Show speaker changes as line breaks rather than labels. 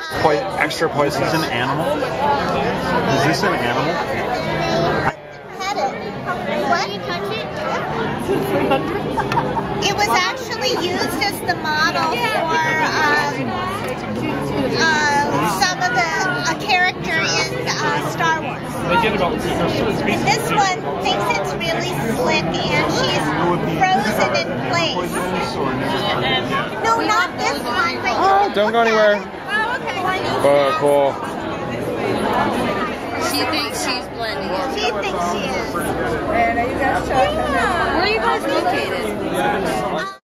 Extra poison.
Is this an animal? Is this an animal?
Had it. What? You touch it? It was actually used as the model for some of the character in Star Wars. This one thinks it's really slick and she's frozen in place. No, not this one. But
Oh, don't go anywhere. Oh, cool.
She thinks she's blending in.
She thinks she is.
Where are you guys located?